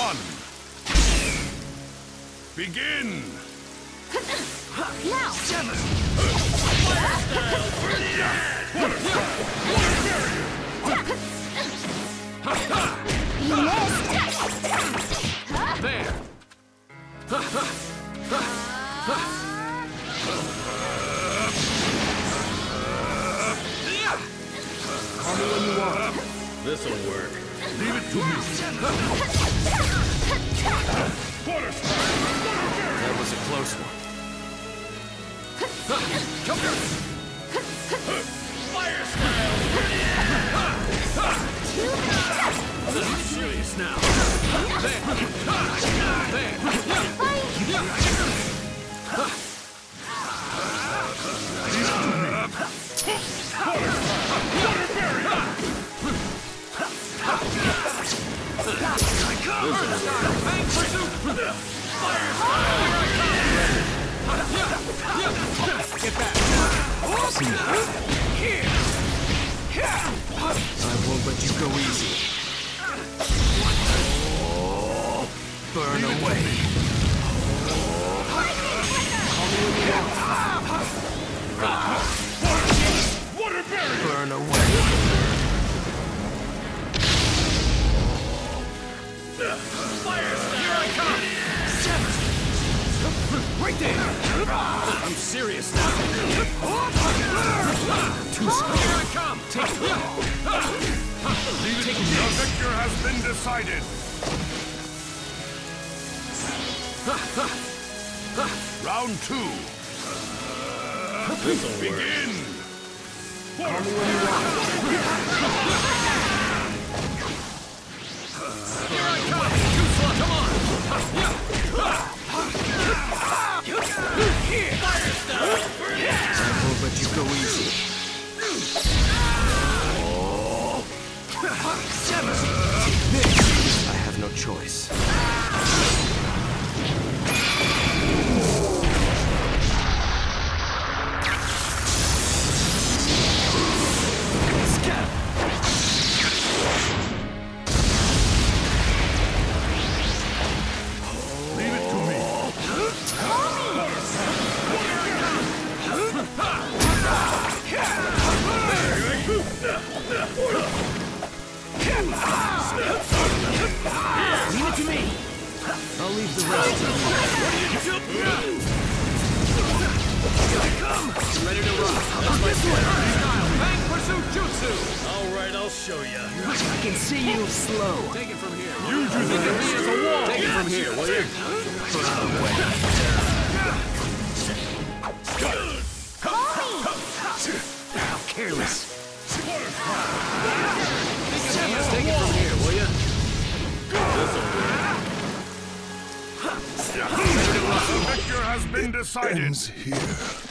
one. Begin. Now. Seven. You missed. There. Call me when you want. This'll work. Leave it to me. Quarter strike. That was a close one. Come here. Fire style. I'm serious now. There. There. Bang pursuit! Fire style! Get back! Here! I won't let you go easy. Burn away. Burn away. Fire style! Here I come! Seven! Right there! I'm serious now. Here I come! Take it! Leave it to me. The victor has been decided. Round two. Begin. Call me when you want. Here I come! Too slow, come on! Here! Fire style! I won't let you go easy. Seven! I have no choice. Leave it to me. I'll leave the rest to you. Here I come. Ready to rock. That's my style. Bang pursuit jutsu. All right, I'll show you. I can see you slow. Take it from here. Use your Think of me as a wall. Take it from here, will you? How careless. Take it from here, will you? The victor has been decided. Ends here.